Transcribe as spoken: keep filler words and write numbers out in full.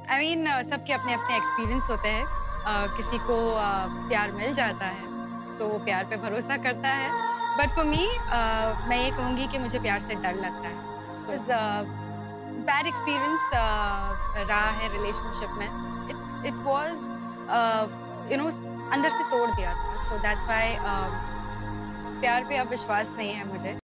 I mean सबके अपने अपने एक्सपीरियंस होते हैं। uh, किसी को uh, प्यार मिल जाता है, सो so वो प्यार पे भरोसा करता है। बट फॉर मी मैं ये कहूँगी कि मुझे प्यार से डर लगता है। सो बैड एक्सपीरियंस रहा है रिलेशनशिप में। It it was you know अंदर से तोड़ दिया था। सो दैट्स व्हाई प्यार पे अब विश्वास नहीं है मुझे।